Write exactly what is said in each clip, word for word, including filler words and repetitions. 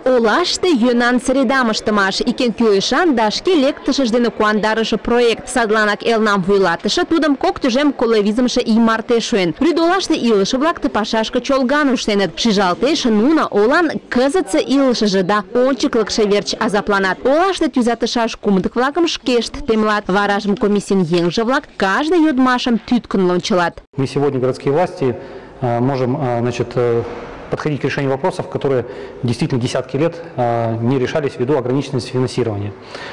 Олашты юнан средамыштымаш, икен кюешан дашки лектышыждыны куандарышы проект. Садланак элнам вуйлатышы, тудым кок тюжем коллевизмшы и марте шуен. Рюдолашты илышы-влак тыпашашка чолган уштеныт. Шижалтеш нуна олан кызыцы илышыжы да ончыклыкшы верч азапланат. Олашты тюзатышаш кумдык-влакым шкешт темлат. Варажым комиссин еҥже-влак каждый юдмашым тюткын лончылат. Мы сегодня, городские власти, можем, значит, подходить к решению вопросов, которые действительно десятки лет не решались ввиду ограниченности финансирования.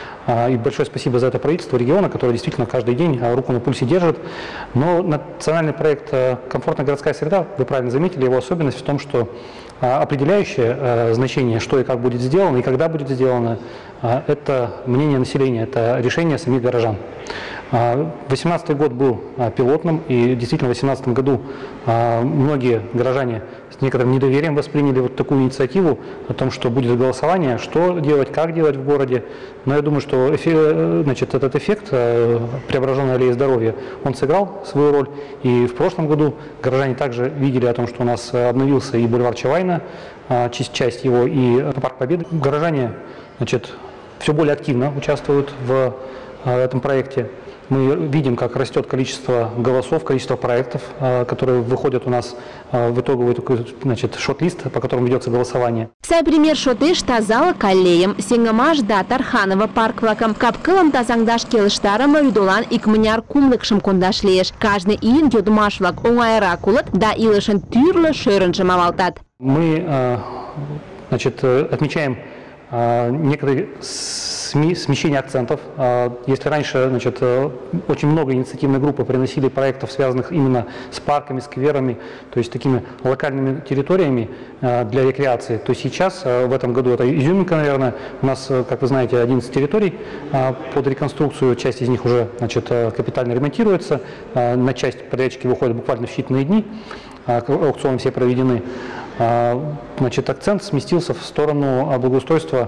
И большое спасибо за это правительству региона, которое действительно каждый день руку на пульсе держит. Но национальный проект «Комфортная городская среда», вы правильно заметили, его особенность в том, что определяющее значение, что и как будет сделано, и когда будет сделано, это мнение населения, это решение самих горожан. две тысячи восемнадцатый год был пилотным, и действительно в две тысячи восемнадцатом году многие горожане с некоторым недоверием восприняли вот такую инициативу о том, что будет голосование, что делать, как делать в городе. Но я думаю, что эффект, значит, этот эффект преображенной аллеи здоровья, он сыграл свою роль. И в прошлом году горожане также видели о том, что у нас обновился и бульвар Чавайна, часть его, и парк Победы. Горожане, значит, все более активно участвуют в этом проекте. Мы видим, как растет количество голосов, количество проектов, которые выходят у нас в итоговый такой, значит, шот-лист, по которому ведется голосование. Сай пример шоты штазала каллеем, сингамаш да Тарханова парк-влаком, капкылом тазаңдаш келыштарым юдолан икмыняр кумлыкшым кондашлеш. Каждый иин юдмаш-влак оңайра кулыт да илышын тюрлы шөрынжым авалтат. Мы, значит, отмечаем некоторые смещение акцентов. Если раньше, значит, очень много инициативной группы приносили проектов, связанных именно с парками, скверами, то есть такими локальными территориями для рекреации, то сейчас, в этом году, это изюминка, наверное, у нас, как вы знаете, одиннадцать территорий под реконструкцию, часть из них уже, значит, капитально ремонтируется, на часть подрядчики выходят буквально в считанные дни, аукционы все проведены. Значит, акцент сместился в сторону благоустройства,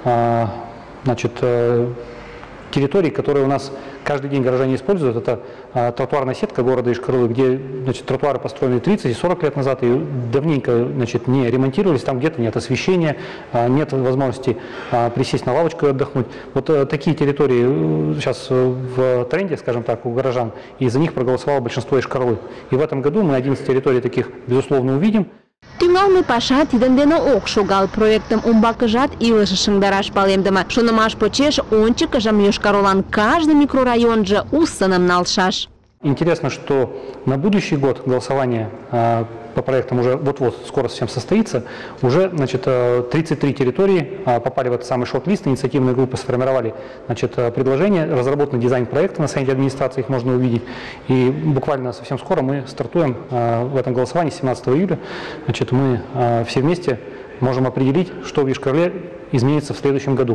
значит, территорий, которые у нас каждый день горожане используют. Это тротуарная сетка города Йошкар-Олы, где, значит, тротуары построены тридцать и сорок лет назад и давненько, значит, не ремонтировались. Там где-то нет освещения, нет возможности присесть на лавочку и отдохнуть. Вот такие территории сейчас в тренде, скажем так, у горожан, и за них проголосовало большинство Йошкар-Олы. И в этом году мы одиннадцать территорий таких, безусловно, увидим. Тюңалны паша тидендено ок шугал проектом умбакыжат илышы шыңдараш палемдыма. Шунымаш почеш ончыкыжам Йошкар-Олан каждый микрорайон же уссыным налшаш. Интересно, что на будущий год голосование э, по проектам уже вот-вот скоро совсем состоится. Уже, значит, тридцать три территории э, попали в этот самый шорт-лист. Инициативные группы сформировали, значит, предложения, разработан дизайн проекта, на сайте администрации их можно увидеть. И буквально совсем скоро мы стартуем э, в этом голосовании семнадцатого июля. Значит, мы э, все вместе можем определить, что в Йошкар-Оле изменится в следующем году.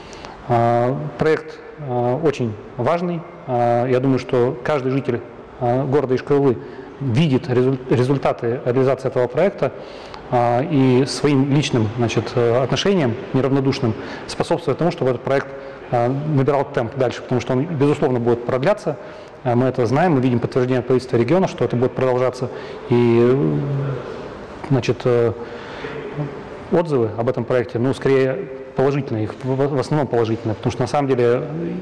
Э, проект э, очень важный. Я думаю, что каждый житель города Йошкар-Олы видит результаты реализации этого проекта и своим личным, значит, отношением неравнодушным способствует тому, чтобы этот проект набирал темп дальше, потому что он, безусловно, будет продляться. Мы это знаем, мы видим подтверждение от правительства региона, что это будет продолжаться. И, значит, отзывы об этом проекте, ну, скорее положительные, в основном положительные, потому что на самом деле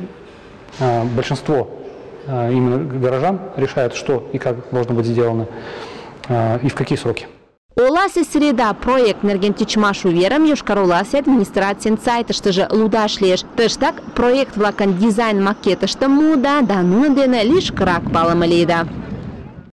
большинство именно горожан решает, что и как должно быть сделано и в какие сроки. Оласы среда проект нерген тичмашу верам Йошкар-Оласы администрациян сайтыштыжы лудашлеш. Тыштак проект влакан дизайн макетышты муда да нундены лишь крак палымылейда.